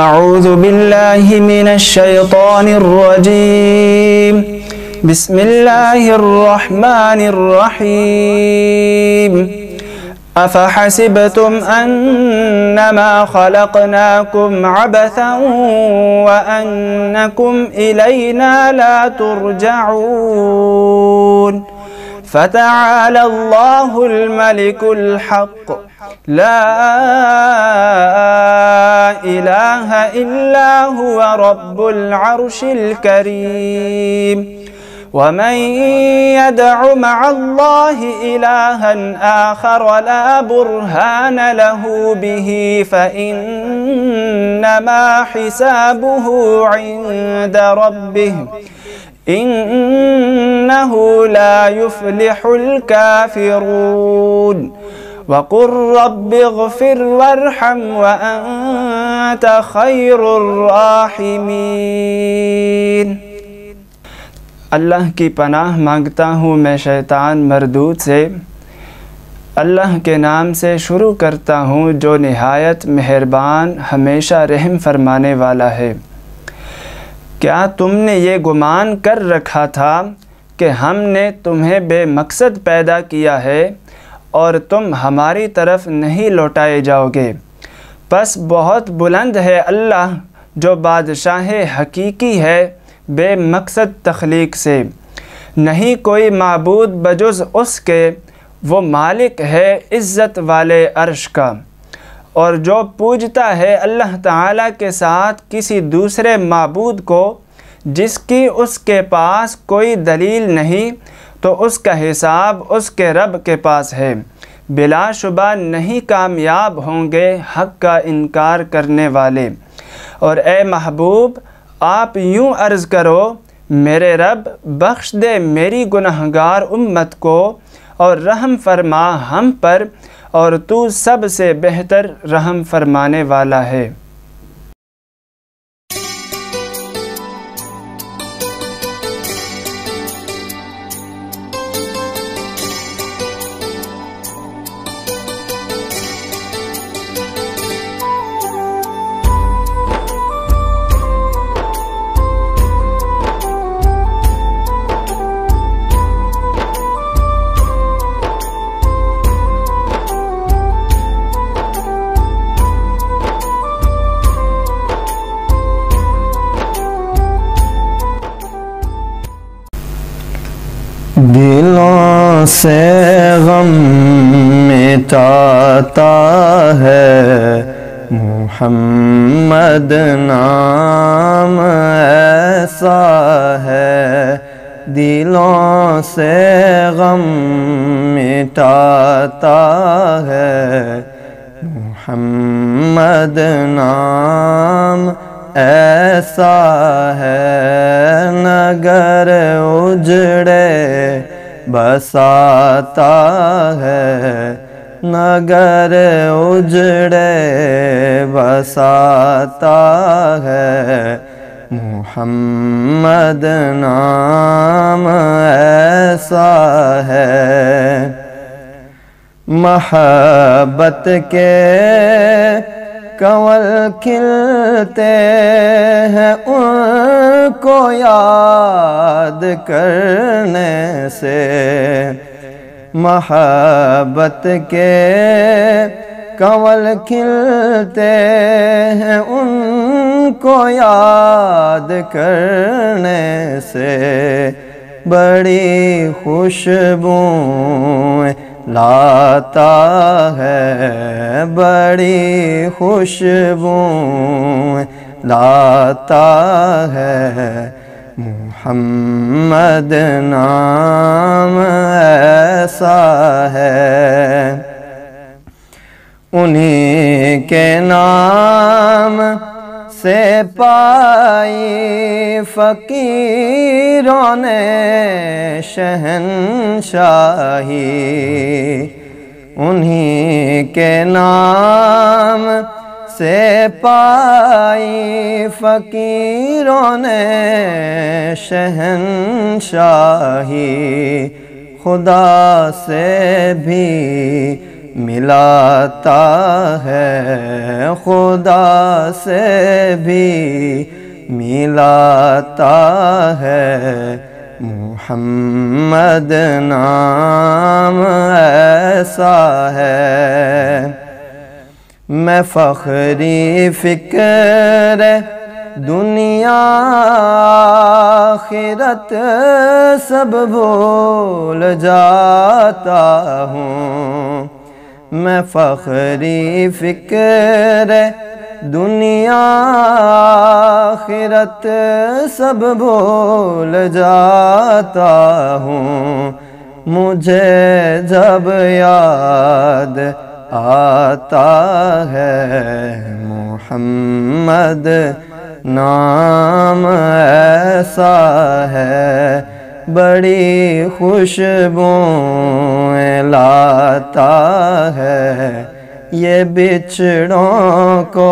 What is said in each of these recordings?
أعوذ بالله من الشيطان الرجيم بسم الله الرحمن الرحيم أفحسبتم أنما خلقناكم عبثا وأنكم إلينا لا ترجعون فتعالى الله الملك الحق لا إله إلا هو رب العرش الكريم ومن يدع مع الله إلها آخر لا برهان له به فإنما حسابه عند ربه إنه لا يفلح الكافرون وقل رب اغفر وارحم وأنت خير الراحمين۔ اللہ کی پناہ مانگتا ہوں میں شیطان مردود سے۔ اللہ کے نام سے شروع کرتا ہوں جو نہایت مہربان ہمیشہ رحم فرمانے والا ہے۔ کیا تم نے یہ گمان کر رکھا تھا کہ ہم نے تمہیں بے مقصد پیدا کیا ہے اور تم ہماری طرف نہیں لوٹائے جاؤ گے؟ پس بہت بلند ہے اللہ جو بادشاہ حقیقی ہے بے مقصد تخلیق سے، نہیں کوئی معبود بجز اس کے، وہ مالک ہے عزت والے عرش کا۔ اور جو پوجتا ہے اللہ تعالیٰ کے ساتھ کسی دوسرے معبود کو جس کی اس کے پاس کوئی دلیل نہیں، تو اس کا حساب اس کے رب کے پاس ہے، بلا شبہ نہیں کامیاب ہوں گے حق کا انکار کرنے والے۔ اور اے محبوب آپ یوں عرض کرو، میرے رب بخش دے میری گنہگار امت کو اور رحم فرما ہم پر، اور تو سب سے بہتر رحم فرمانے والا ہے۔ دلوں سے غم مٹاتا ہے محمد نام ایسا ہے، دلوں سے غم مٹاتا ہے محمد نام ایسا ہے، نگر اجڑے بساتا ہے، نگر اجڑے بساتا ہے محمد نام ایسا ہے۔ محبت کے کنول کھلتے ہیں ان کو یاد کرنے سے، محبت کے کنول کھلتے ہیں ان کو یاد کرنے سے، بڑی خوشبوئیں لاتا ہے، بڑی خوشبوئیں لاتا ہے محمد نام ایسا ہے۔ انہی کے نام سے پائی فقیروں نے شہنشاہی، انہی کے نام سے پائی فقیروں نے شہنشاہی، خدا سے بھی ملاتا ہے، خدا سے بھی ملاتا ہے، محمد نام ایسا ہے۔ میں فخری فکر دنیا آخرت سب بھول جاتا ہوں، میں فخری فکر دنیا آخرت سب بھول جاتا ہوں، مجھے جب یاد آتا ہے محمد نام ایسا ہے، بڑی خوشبوئیں لاتا ہے، یہ بچھڑوں کو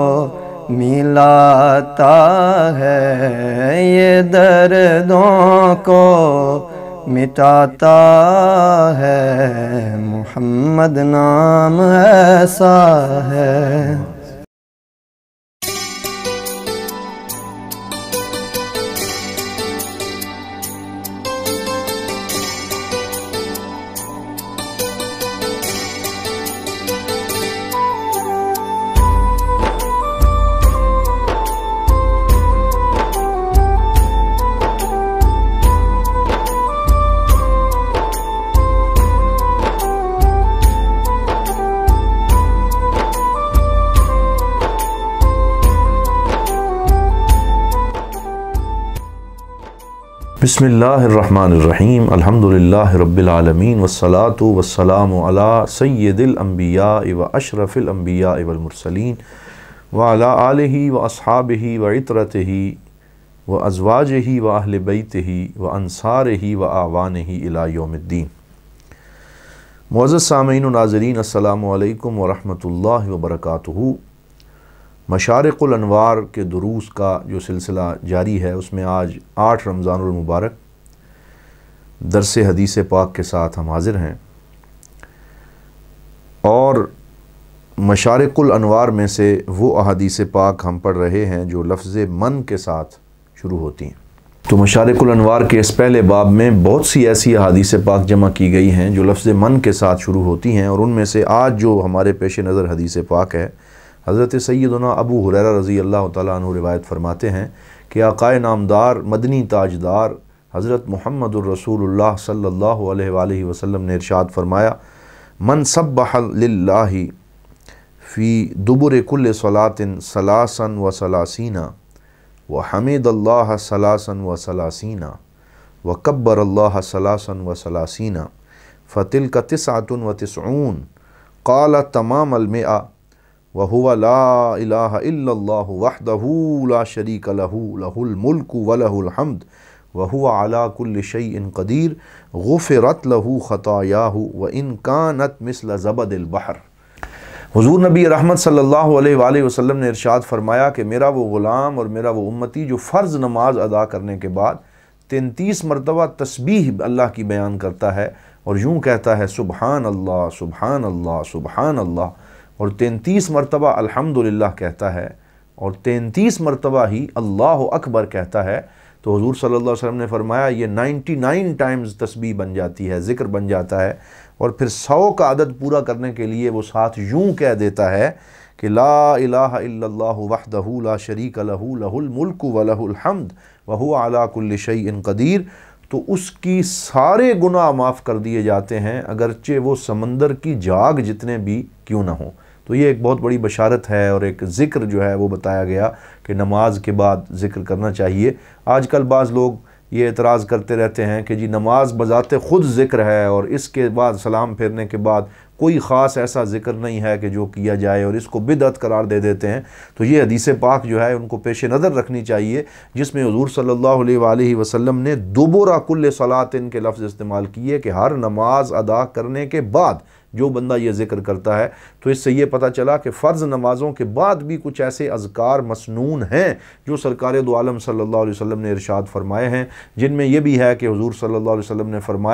ملاتا ہے، یہ دردوں کو مٹاتا ہے، محمد نام ایسا ہے۔ بسم اللہ الرحمن الرحیم، الحمدللہ رب العالمین، والصلاة والسلام علی سید الانبیاء و اشرف الانبیاء والمرسلین وعلی آلہ و اصحابہ و عطرتہ و ازواجہ و اہل بیتہ و انصارہ و اعوانہ الی یوم الدین۔ معزز سامعین و ناظرین، السلام علیکم ورحمۃ اللہ وبرکاتہ۔ مشارق الانوار کے دروس کا جو سلسلہ جاری ہے، اس میں آج 8 رمضان المبارک درس حدیث پاک کے ساتھ ہم حاضر ہیں، اور مشارق الانوار میں سے وہ احادیث پاک ہم پڑھ رہے ہیں جو لفظ من کے ساتھ شروع ہوتی ہیں۔ تو مشارق الانوار کے اس پہلے باب میں بہت سی ایسی احادیث پاک جمع کی گئی ہیں جو لفظ من کے ساتھ شروع ہوتی ہیں، اور ان میں سے آج جو ہمارے پیش نظر حدیث پاک ہے، حضرت سیدنا ابو ہریرہ رضی اللہ تعالیٰ عنہ روایت فرماتے ہیں کہ آقائے نامدار مدنی تاجدار حضرت محمد الرسول اللہ صلی اللہ علیہ وآلہ وسلم نے ارشاد فرمایا، من سبح للہ فی دبر کل صلاة ثلاثا و ثلاثین وحمد اللہ ثلاثا و ثلاثین وکبر اللہ ثلاثا و ثلاثین فتلک تسعۃ و تسعون قال تمام المئہ وَهُوَ لَا إِلَٰهَ إِلَّا اللَّهُ وَحْدَهُ لَا شَرِيكَ لَهُ لَهُ الْمُلْكُ وَلَهُ الْحَمْدُ وَهُوَ عَلَىٰ كُلِّ شَيْءٍ قَدِيرٌ غُفِرَتْ لَهُ خَطَايَاهُ وَإِن كَانَتْ مِثْلَ زَبَدِ الْبَحْرِ۔ حضور نبی رحمت صلی اللہ علیہ وآلہ وسلم نے ارشاد فرمایا کہ میرا وہ غلام اور میرا وہ امتی جو فرض نماز ادا کرنے کے بعد 33 مرتبہ تسبیح اللہ کی بیان کرتا ہے اور یوں کہتا ہے سبحان اللہ سبحان اللہ سبحان اللہ، اور 33 مرتبہ الحمدللہ کہتا ہے، اور 33 مرتبہ ہی اللہ اکبر کہتا ہے، تو حضور صلی اللہ علیہ وسلم نے فرمایا یہ 99 ٹائمز تسبیح بن جاتی ہے، ذکر بن جاتا ہے، اور پھر 100 کا عدد پورا کرنے کے لیے وہ ساتھ یوں کہہ دیتا ہے کہ لا الہ الا اللہ وحدہ لا شریک لہ لہ الملک ولہ الحمد وہو علی کل شیء قدیر، تو اس کی سارے گناہ معاف کر دیے جاتے ہیں، اگرچہ وہ سمندر کی جاگ جتنے بھی کیوں نہ ہوں۔ تو یہ ایک بہت بڑی بشارت ہے، اور ایک ذکر جو ہے وہ بتایا گیا کہ نماز کے بعد ذکر کرنا چاہیے۔ آج کل بعض لوگ یہ اعتراض کرتے رہتے ہیں کہ جی نماز بذات خود ذکر ہے، اور اس کے بعد سلام پھیرنے کے بعد کوئی خاص ایسا ذکر نہیں ہے کہ جو کیا جائے، اور اس کو بدعت قرار دے دیتے ہیں۔ تو یہ حدیث پاک جو ہے ان کو پیش نظر رکھنی چاہیے، جس میں حضور صلی اللہ علیہ وآلہ وسلم نے دبر کل صلاۃ کے لفظ استعمال کیے کہ ہر نماز ادا کرنے کے بعد جو بندہ یہ ذکر کرتا ہے، تو اس سے یہ پتہ چلا کہ فرض نمازوں کے بعد بھی کچھ ایسے اذکار مسنون ہیں جو سرکار دو عالم صلی اللہ علیہ وسلم نے ارشاد فرمائے ہیں، جن میں یہ بھی ہے کہ حضور صلی اللہ علیہ وسلم نے فرمایا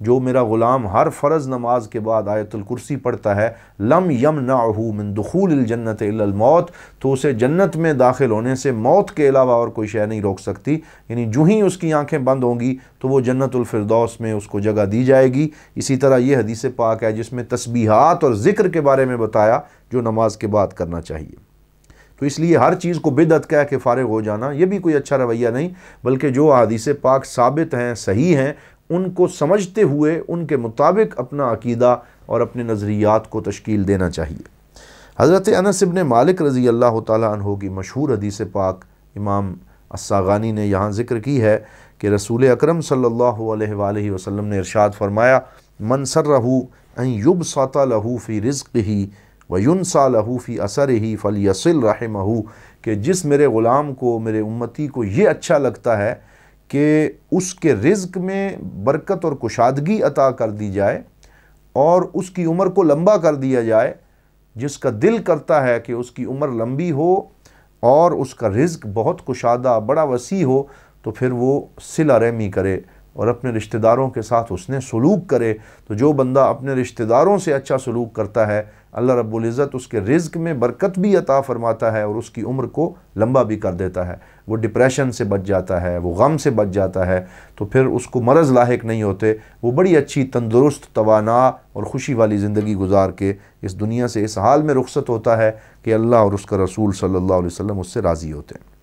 جو میرا غلام ہر فرض نماز کے بعد آیت الکرسی پڑھتا ہے، لم یمنعہ من دخول الجنت الا الموت، تو اسے جنت میں داخل ہونے سے موت کے علاوہ اور کوئی شے نہیں روک سکتی، یعنی جو ہی اس کی آنکھیں بند ہوں گی تو وہ جنت الفردوس میں اس کو جگہ دی جائے گی۔ اسی طرح یہ حدیث پاک ہے جس میں تسبیحات اور ذکر کے بارے میں بتایا جو نماز کے بعد کرنا چاہیے۔ تو اس لیے ہر چیز کو بدعت کہہ کے فارغ ہو جانا یہ بھی کوئی اچھا رویہ نہیں، بلکہ جو حدیث پاک ثابت ہیں، صحیح ہیں، ان کو سمجھتے ہوئے ان کے مطابق اپنا عقیدہ اور اپنے نظریات کو تشکیل دینا چاہیے۔ حضرت انس بن مالک رضی اللہ تعالیٰ عنہ کی مشہور حدیث پاک امام الصاغانی نے یہاں ذکر کی ہے کہ رسول اکرم صلی اللہ علیہ وآلہ وسلم نے ارشاد فرمایا، من سرہ ان یبسط لہ فی رزقہ وَيُنْسَى لَهُ فِي أَثَرِهِ فَلْيَصِلْ رَحِمَهُ، کہ جس میرے غلام کو، میرے امتی کو یہ اچھا لگتا ہے کہ اس کے رزق میں برکت اور کشادگی عطا کر دی جائے اور اس کی عمر کو لمبا کر دیا جائے، جس کا دل کرتا ہے کہ اس کی عمر لمبی ہو اور اس کا رزق بہت کشادہ بڑا وسیع ہو، تو پھر وہ صلہ رحمی کرے اور اپنے رشتہ داروں کے ساتھ اس نے سلوک کرے۔ تو جو بندہ اپنے رشتہ داروں سے اچھا سلوک کرتا ہے، اللہ رب العزت اس کے رزق میں برکت بھی عطا فرماتا ہے اور اس کی عمر کو لمبا بھی کر دیتا ہے، وہ ڈپریشن سے بچ جاتا ہے، وہ غم سے بچ جاتا ہے، تو پھر اس کو مرض لاحق نہیں ہوتے، وہ بڑی اچھی تندرست، توانا اور خوشی والی زندگی گزار کے اس دنیا سے اس حال میں رخصت ہوتا ہے کہ اللہ اور اس کا رسول صلی اللہ علیہ وسلم اس سے راضی ہوتے ہیں۔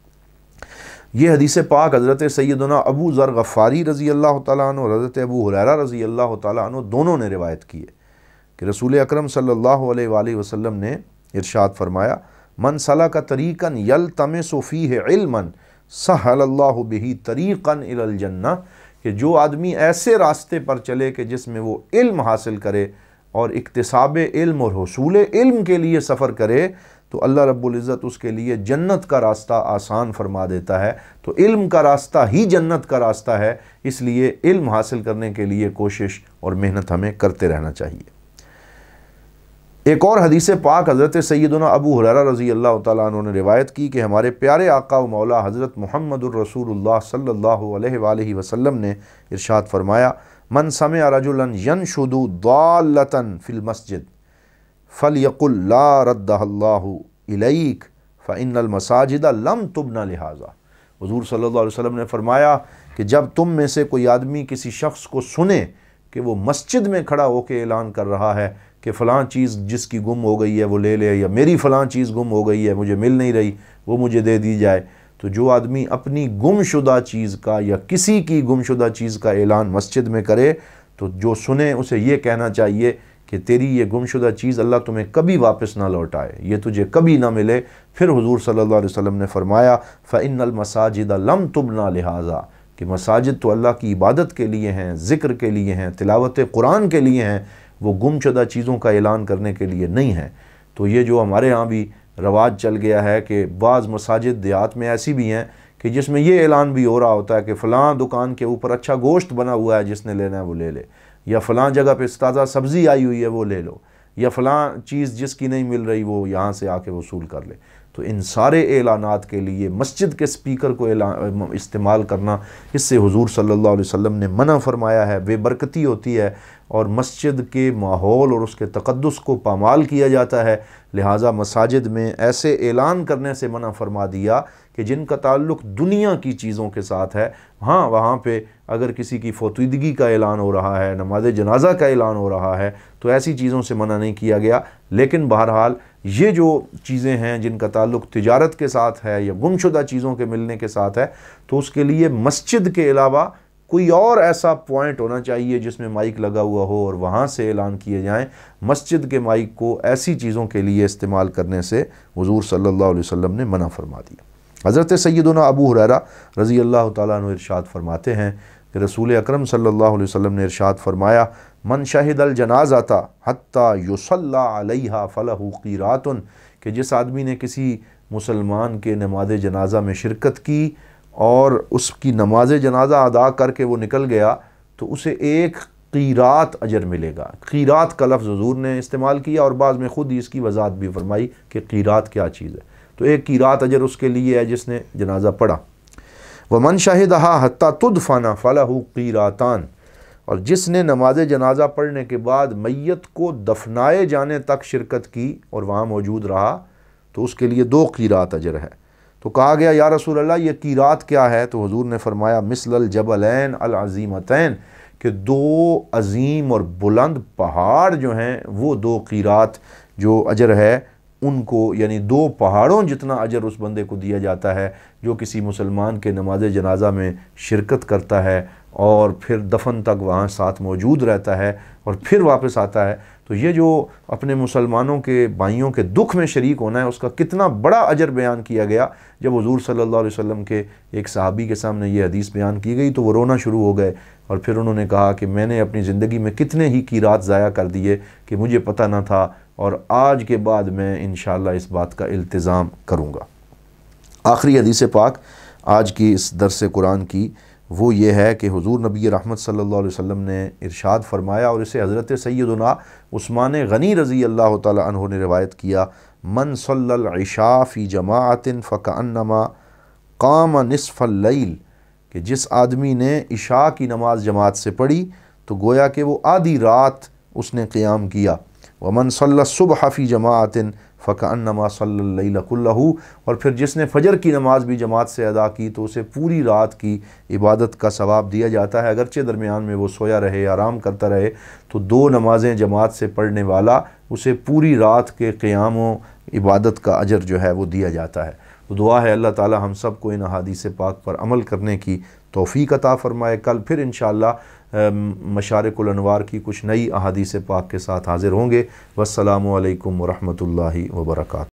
یہ حدیث پاک حضرت سیدنا ابو ذر غفاری رضی اللہ تعالیٰ عنہ اور حضرت ابو ہریرہ رضی اللہ تعالیٰ عنہ دونوں نے روایت کی ہے کہ رسول اکرم صلی اللہ علیہ وآلہ وسلم نے ارشاد فرمایا، من سلک طریقا یلتمس فیہ علما سہل اللہ بہ طریقا الی الجنہ، کہ جو آدمی ایسے راستے پر چلے کہ جس میں وہ علم حاصل کرے اور اکتساب علم اور حصول علم کے لیے سفر کرے، تو اللہ رب العزت اس کے لیے جنت کا راستہ آسان فرما دیتا ہے۔ تو علم کا راستہ ہی جنت کا راستہ ہے، اس لیے علم حاصل کرنے کے لیے کوشش اور محنت ہمیں کرتے رہنا چاہیے۔ ایک اور حدیث پاک حضرت سیدنا ابو ہریرہ رضی اللہ تعالیٰ عنہ نے روایت کی کہ ہمارے پیارے آقا و مولا حضرت محمد الرسول اللہ صلی اللہ علیہ وآلہ وسلم نے ارشاد فرمایا، من سمع رجلا ینشد ضالۃ فی المسجد فلیقل لا ردہ اللہ الیک فإن المساجد لم تبن لہذا۔ حضور صلی اللہ علیہ وسلم نے فرمایا کہ جب تم میں سے کوئی آدمی کسی شخص کو سنے کہ وہ مسجد میں کھڑا ہو کے اعلان کر رہا ہے کہ فلاں چیز جس کی گم ہو گئی ہے وہ لے لے، یا میری فلاں چیز گم ہو گئی ہے مجھے مل نہیں رہی وہ مجھے دے دی جائے، تو جو آدمی اپنی گم شدہ چیز کا یا کسی کی گم شدہ چیز کا اعلان مسجد میں کرے، تو جو سنے اسے یہ کہنا چاہیے کہ تیری یہ گم شدہ چیز اللہ تمہیں کبھی واپس نہ لوٹائے، یہ تجھے کبھی نہ ملے۔ پھر حضور صلی اللہ علیہ وسلم نے فرمایا، فإن المساجد لم تبنى لہذا، کہ مساجد تو اللہ کی عبادت کے لیے ہیں، ذکر کے لیے ہیں، تلاوت قرآن کے لیے ہیں، وہ گم شدہ چیزوں کا اعلان کرنے کے لیے نہیں ہیں۔ تو یہ جو ہمارے ہاں بھی رواج چل گیا ہے کہ بعض مساجد دیہات میں ایسی بھی ہیں کہ جس میں یہ اعلان بھی ہو رہا ہوتا ہے کہ فلاں دکان کے اوپر اچھا گوشت بنا ہوا ہے، جس نے لینا ہے وہ لے لے، یا فلاں جگہ پہ تازہ سبزی آئی ہوئی ہے وہ لے لو، یا فلاں چیز جس کی نہیں مل رہی وہ یہاں سے آ کے وصول کر لے۔ تو ان سارے اعلانات کے لیے مسجد کے سپیکر کو استعمال کرنا، اس سے حضور صلی اللہ علیہ وسلم نے منع فرمایا ہے، بے برکتی ہوتی ہے اور مسجد کے ماحول اور اس کے تقدس کو پامال کیا جاتا ہے۔ لہٰذا مساجد میں ایسے اعلان کرنے سے منع فرما دیا کہ جن کا تعلق دنیا کی چیزوں کے ساتھ ہے۔ ہاں وہاں پہ اگر کسی کی فوتیدگی کا اعلان ہو رہا ہے، نماز جنازہ کا اعلان ہو رہا ہے، تو ایسی چیزوں سے منع نہیں کیا گیا، لیکن بہرحال یہ جو چیزیں ہیں جن کا تعلق تجارت کے ساتھ ہے یا گم شدہ چیزوں کے ملنے کے ساتھ ہے، تو اس کے لیے مسجد کے علاوہ کوئی اور ایسا پوائنٹ ہونا چاہیے جس میں مائک لگا ہوا ہو اور وہاں سے اعلان کیے جائیں۔ مسجد کے مائک کو ایسی چیزوں کے لیے استعمال کرنے سے حضور صلی اللہ علیہ وسلم نے منع فرما دیا۔ حضرت سیدنا ابو ہریرہ رضی اللہ تعالیٰ عنہ ارشاد فرماتے ہیں کہ رسول اکرم صلی اللہ علیہ وسلم نے ارشاد فرمایا، من شہد الجنازۃ حتی یصلی علیہا فلہ قیرات، کہ جس آدمی نے کسی مسلمان کے نماز جنازہ میں شرکت کی اور اس کی نماز جنازہ ادا کر کے وہ نکل گیا، تو اسے ایک قیرات اجر ملے گا۔ قیرات کا لفظ حضور نے استعمال کیا اور بعض میں خود ہی اس کی وضاحت بھی فرمائی کہ قیرات کیا چیز ہے، تو ایک قیرات اجر اس کے لیے ہے جس نے جنازہ پڑھا۔ وَمَنْ شَهِدَهَا حَتَّى تُدْفَنَ فَلَهُ قِيرَاتَانِ، اور جس نے نماز جنازہ پڑھنے کے بعد میت کو دفنائے جانے تک شرکت کی اور وہاں موجود رہا تو اس کے لیے 2 قیرات اجر ہے۔ تو کہا گیا یا رسول اللہ یہ قیرات کیا ہے؟ تو حضور نے فرمایا مثل الجبلین العظیمتین، کہ 2 عظیم اور بلند پہاڑ جو ہیں وہ 2 قیرات جو اجر ہے ان کو، یعنی 2 پہاڑوں جتنا اجر اس بندے کو دیا جاتا ہے جو کسی مسلمان کے نماز جنازہ میں شرکت کرتا ہے اور پھر دفن تک وہاں ساتھ موجود رہتا ہے اور پھر واپس آتا ہے۔ تو یہ جو اپنے مسلمانوں کے بھائیوں کے دکھ میں شریک ہونا ہے اس کا کتنا بڑا اجر بیان کیا گیا۔ جب حضور صلی اللہ علیہ وسلم کے ایک صحابی کے سامنے یہ حدیث بیان کی گئی تو وہ رونا شروع ہو گئے اور پھر انہوں نے کہا کہ میں نے اپنی زندگی میں کتنے ہی قیرات ضائع کر دیے کہ مجھے پتہ نہ تھا، اور آج کے بعد میں انشاءاللہ اس بات کا التزام کروں گا۔ آخری حدیث پاک آج کی اس درس قرآن کی وہ یہ ہے کہ حضور نبی رحمت صلی اللہ علیہ وسلم نے ارشاد فرمایا، اور اسے حضرت سیدنا عثمان غنی رضی اللہ تعالی عنہ نے روایت کیا، من صلی العشاء فی جماعت فکأنما قام نصف اللیل، کہ جس آدمی نے عشاء کی نماز جماعت سے پڑھی تو گویا کہ وہ آدھی رات اس نے قیام کیا۔ ومن صلی الصبح فی جماعت فکأنما صلی اللیل کلہ، اور پھر جس نے فجر کی نماز بھی جماعت سے ادا کی تو اسے پوری رات کی عبادت کا ثواب دیا جاتا ہے، اگرچہ درمیان میں وہ سویا رہے، آرام کرتا رہے، تو 2 نمازیں جماعت سے پڑھنے والا اسے پوری رات کے قیام و عبادت کا اجر جو ہے وہ دیا جاتا ہے۔ تو دعا ہے اللہ تعالی ہم سب کو ان احادیث پاک پر عمل کرنے کی توفیق عطا فرمائے۔ کل پھر انشاءاللہ مشارق الانوار کی کچھ نئی احادیث پاک کے ساتھ حاضر ہوں گے۔ والسلام علیکم ورحمۃ اللہ وبرکاتہ۔